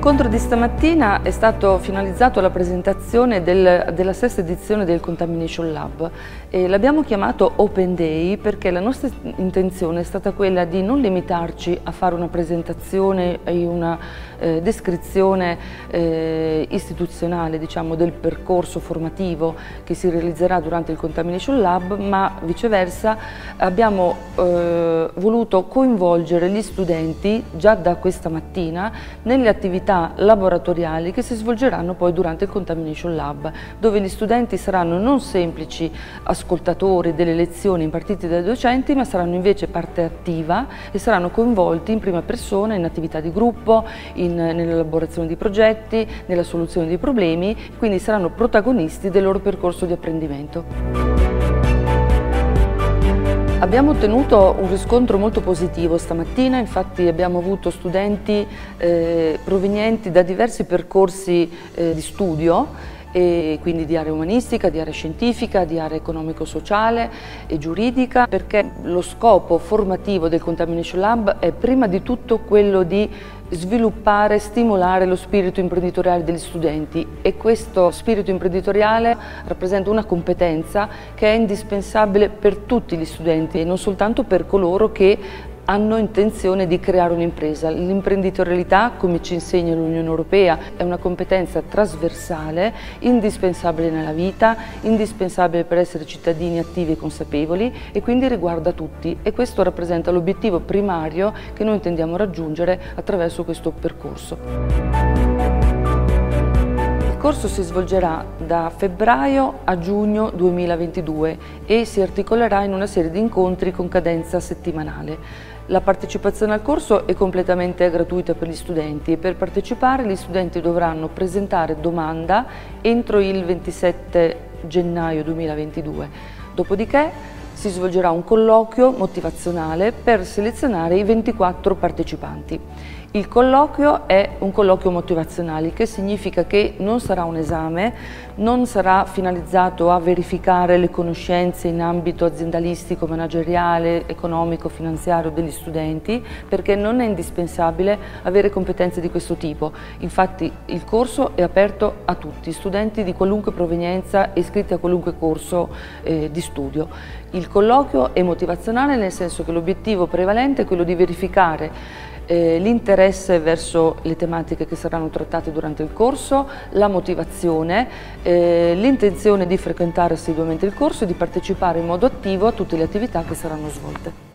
L'incontro di stamattina è stato finalizzato alla presentazione della sesta edizione del Contamination Lab e l'abbiamo chiamato Open Day perché la nostra intenzione è stata quella di non limitarci a fare una presentazione e una descrizione istituzionale, diciamo, del percorso formativo che si realizzerà durante il Contamination Lab, ma viceversa abbiamo voluto coinvolgere gli studenti già da questa mattina nelle attività laboratoriali che si svolgeranno poi durante il Contamination Lab, dove gli studenti saranno non semplici ascoltatori delle lezioni impartite dai docenti, ma saranno invece parte attiva e saranno coinvolti in prima persona in attività di gruppo, nell'elaborazione di progetti, nella soluzione di problemi, quindi saranno protagonisti del loro percorso di apprendimento. Abbiamo ottenuto un riscontro molto positivo stamattina, infatti abbiamo avuto studenti provenienti da diversi percorsi di studio, e quindi di area umanistica, di area scientifica, di area economico-sociale e giuridica, perché lo scopo formativo del Contamination Lab è prima di tutto quello di sviluppare, stimolare lo spirito imprenditoriale degli studenti, e questo spirito imprenditoriale rappresenta una competenza che è indispensabile per tutti gli studenti e non soltanto per coloro che hanno intenzione di creare un'impresa. L'imprenditorialità, come ci insegna l'Unione Europea, è una competenza trasversale, indispensabile nella vita, indispensabile per essere cittadini attivi e consapevoli, e quindi riguarda tutti, e questo rappresenta l'obiettivo primario che noi intendiamo raggiungere attraverso questo percorso. Il corso si svolgerà da febbraio a giugno 2022 e si articolerà in una serie di incontri con cadenza settimanale. La partecipazione al corso è completamente gratuita per gli studenti e per partecipare gli studenti dovranno presentare domanda entro il 27 gennaio 2022. Dopodiché si svolgerà un colloquio motivazionale per selezionare i 24 partecipanti. Il colloquio è un colloquio motivazionale, che significa che non sarà un esame, non sarà finalizzato a verificare le conoscenze in ambito aziendalistico, manageriale, economico, finanziario degli studenti, perché non è indispensabile avere competenze di questo tipo. Infatti il corso è aperto a tutti, studenti di qualunque provenienza iscritti a qualunque corso di studio. Il colloquio è motivazionale nel senso che l'obiettivo prevalente è quello di verificare l'interesse verso le tematiche che saranno trattate durante il corso, la motivazione, l'intenzione di frequentare assiduamente il corso e di partecipare in modo attivo a tutte le attività che saranno svolte.